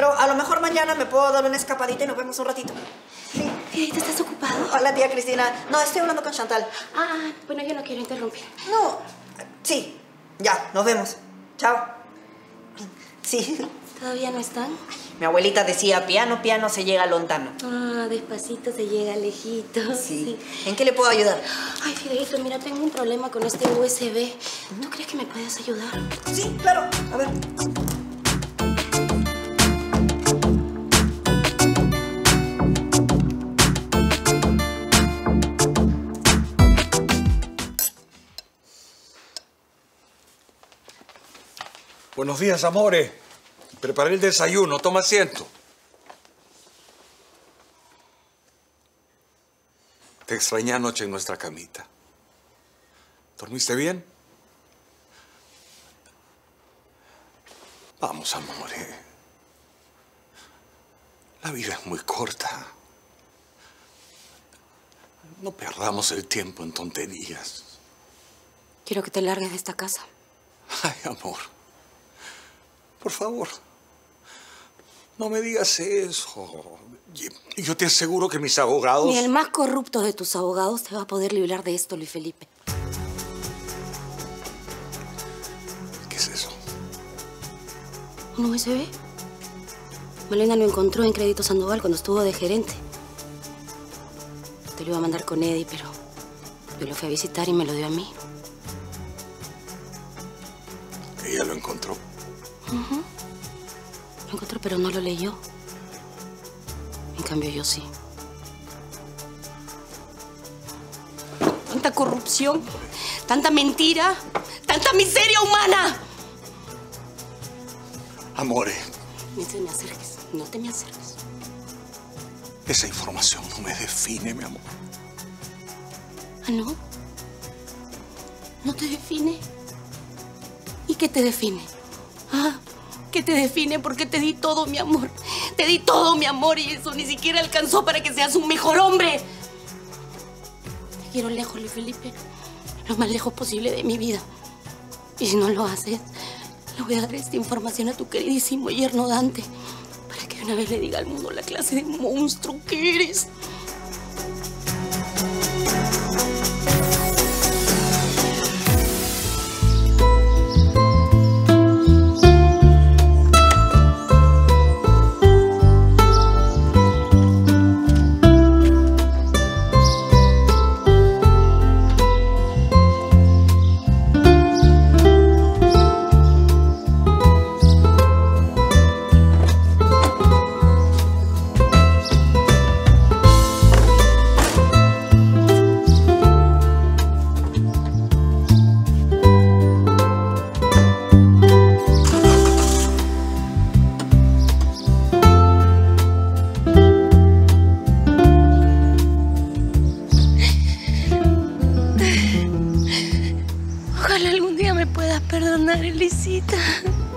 pero a lo mejor mañana me puedo dar una escapadita y nos vemos un ratito. Sí. ¿Te estás ocupado? Hola, tía Cristina. No, estoy hablando con Chantal. Bueno, yo no quiero interrumpir. No, sí. Ya, nos vemos. Chao. Sí. ¿Todavía no están? Mi abuelita decía, piano, piano, se llega lontano. Despacito se llega lejito. Sí. ¿En qué le puedo ayudar? Ay, Fidelito, mira, tengo un problema con este USB. ¿Tú crees que me puedes ayudar? Sí, claro. A ver. Buenos días, amores. Preparé el desayuno. Toma asiento. Te extrañé anoche en nuestra camita. ¿Dormiste bien? Vamos, amores. La vida es muy corta. No perdamos el tiempo en tonterías. Quiero que te largues de esta casa. Ay, amor. Por favor, no me digas eso. Y yo te aseguro que mis abogados... Ni el más corrupto de tus abogados te va a poder librar de esto, Luis Felipe. ¿Qué es eso? ¿Un USB? Malena lo encontró en Crédito Sandoval cuando estuvo de gerente. Te lo iba a mandar con Eddie, pero yo lo fui a visitar y me lo dio a mí. Ella lo encontró. Lo encontró, pero no lo leyó. En cambio, yo sí. Tanta corrupción, tanta mentira, tanta miseria humana. Amore. No te me acerques, no te me acerques. Esa información no me define, mi amor. ¿No? ¿No te define? ¿Y qué te define? ¿Qué te define? Porque te di todo, mi amor. Te di todo, mi amor, y eso ni siquiera alcanzó para que seas un mejor hombre. Te quiero lejos, Luis Felipe. Lo más lejos posible de mi vida. Y si no lo haces, le voy a dar esta información a tu queridísimo yerno Dante, para que de una vez le diga al mundo la clase de monstruo que eres. Ojalá algún día me puedas perdonar, Elisita.